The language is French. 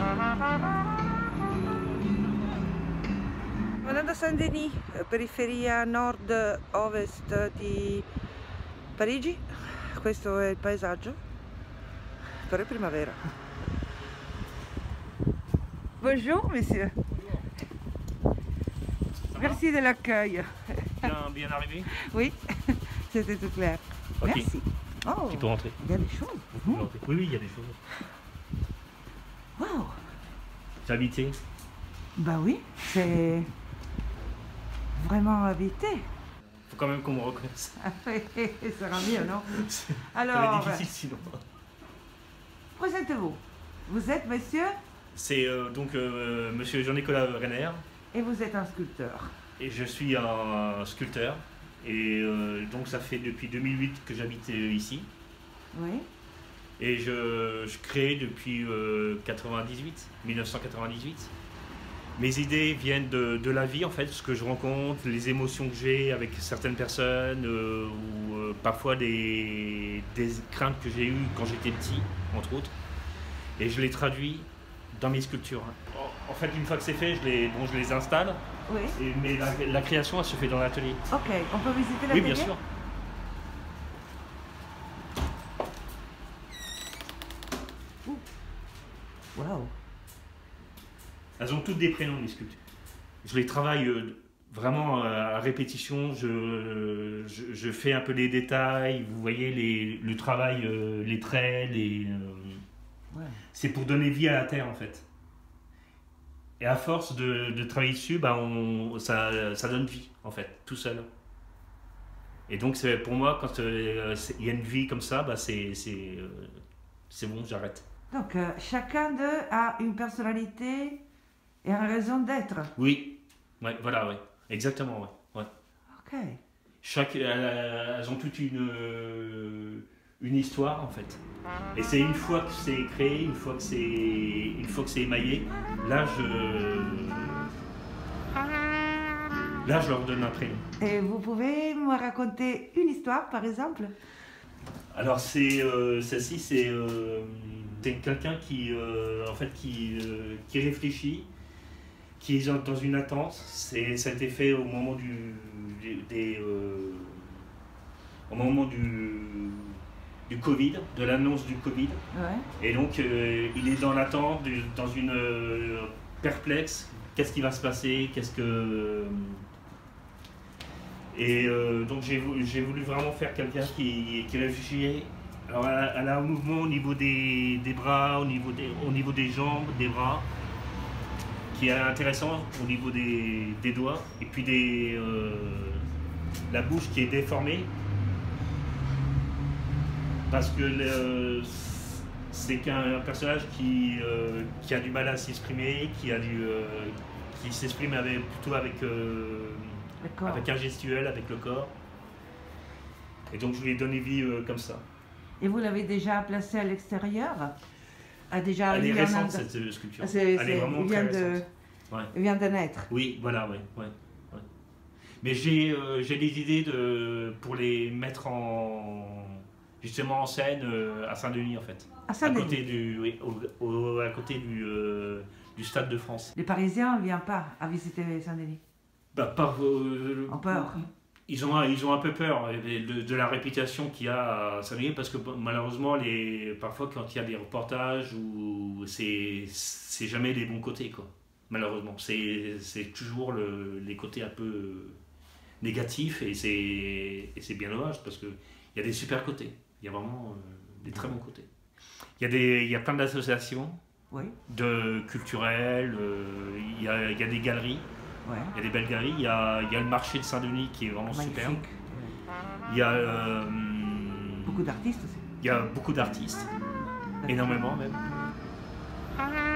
Andando a Saint-Denis, periferia nord-ovest di Parigi, questo è il paesaggio, però è primavera. Bonjour messieurs. Merci de l'accueil. Bien arrivé. Oui, c'était tout clair. Ok. Merci. Oh, Tu peux rentrer. il y a des choses. Oui, oui, il y a des choses. Wow. T'as habité? Bah oui, c'est vraiment habité. Faut quand même qu'on me reconnaisse. Ça sera mieux, non? Ça Alors, va être difficile sinon. présentez-vous. Vous êtes monsieur C'est donc monsieur Jean-Nicolas Renner et vous êtes un sculpteur. et je suis un sculpteur. Et donc ça fait depuis 2008 que j'habite ici. Oui. Et je crée depuis 1998. Mes idées viennent de la vie en fait, ce que je rencontre, les émotions que j'ai avec certaines personnes ou parfois des craintes que j'ai eues quand j'étais petit, entre autres. Et je les traduis dans mes sculptures. En fait, une fois que c'est fait, je les installe. Oui. Mais la création, elle se fait dans l'atelier. Ok, on peut visiter l'atelier? Oui, bien sûr. Waouh. Elles ont toutes des prénoms, les sculptures. Je les travaille vraiment à répétition. Je fais un peu les détails. Vous voyez le travail, les traits. Ouais. C'est pour donner vie à la terre, en fait. Et à force de travailler dessus, bah ça donne vie, en fait, tout seul. Et donc, pour moi, quand il y a une vie comme ça, bah c'est bon, j'arrête. Donc, chacun d'eux a une personnalité et une raison d'être. Oui, ouais, voilà, ouais. Exactement, ouais. Ouais. Ok. Elles ont toutes une histoire, en fait. Et c'est une fois que c'est créé, une fois que c'est émaillé, là je leur donne un prénom. Et vous pouvez me raconter une histoire, par exemple? Alors celle-ci, c'est quelqu'un qui réfléchit, qui est dans une attente. Ça a été fait au moment du Covid, de l'annonce du Covid. Ouais. Et donc il est dans l'attente, dans une perplexe. Qu'est-ce qui va se passer? Donc j'ai voulu vraiment faire quelqu'un qui réfléchit. Alors elle a un mouvement au niveau des bras, au niveau des jambes, des bras, qui est intéressant au niveau des doigts, et puis la bouche qui est déformée, parce que c'est qu'un personnage qui a du mal à s'exprimer, qui s'exprime plutôt avec un gestuel, avec le corps. Et donc je lui ai donné vie comme ça. Et vous l'avez déjà placé à l'extérieur? Elle est récente, cette sculpture. Elle est vraiment très récente. Ouais. Il vient de naître. Oui, voilà, ouais. Mais j'ai des idées pour les mettre justement en scène à Saint-Denis, en fait. À Saint-Denis. À côté du Stade de France. Les Parisiens ne viennent pas à visiter Saint-Denis? En peur. Ils ont un peu peur de la réputation qu'il y a à Saint-Denis, parce que malheureusement, parfois quand il y a des reportages, c'est jamais les bons côtés, quoi. Malheureusement, c'est toujours les côtés un peu négatifs, et c'est bien dommage, parce qu'il y a des super côtés, il y a vraiment des très bons côtés. Il y a plein d'associations, oui, culturelles, il y a des galeries. Ouais. Il y a des belles galeries, il y a le marché de Saint-Denis qui est vraiment magnifique. Super. Il y a beaucoup d'artistes aussi. Il y a beaucoup d'artistes, énormément même.